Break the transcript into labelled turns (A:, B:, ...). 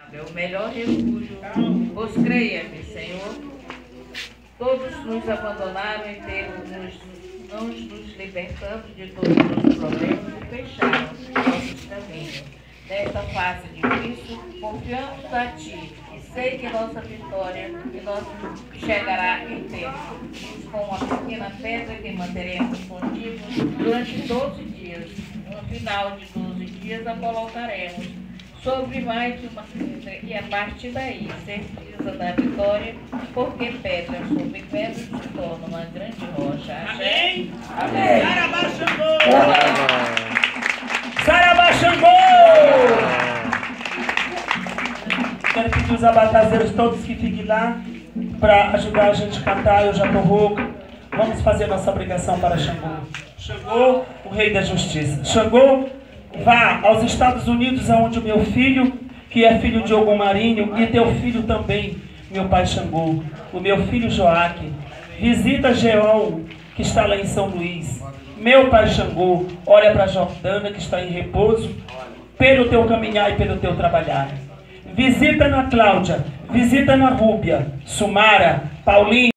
A: pátria, o melhor refúgio. Pois creia-me, Senhor, todos nos abandonaram em não nos libertando de todos os problemas e fecharam nossos caminhos. Nesta fase difícil, confiamos a Ti e sei que nossa vitória chegará em tempo. Com uma pequena pedra que manteremos contigo durante 12 dias. No final de 12 dias a colocaremos sobre mais de uma pedra e a partir daí, certeza da vitória, porque pedra sobre pedra se torna uma grande rocha.
B: Amém?
A: Amém.
B: Saravá Xangô!
C: Saravá Xangô! Quero pedir os abatazeiros todos que fiquem lá para ajudar a gente a cantar. Eu já estou rouca. Vamos fazer nossa obrigação para Xangô. Xangô, o rei da justiça. Xangô, vá aos Estados Unidos, aonde o meu filho, que é filho de Ogum Marinho, e teu filho também, meu pai Xangô, o meu filho Joaquim, visita Geol, que está lá em São Luís. Meu pai Xangô, olha para Jordana, que está em repouso, pelo teu caminhar e pelo teu trabalhar. Visita na Cláudia, visita na Rúbia, Sumara, Paulinho.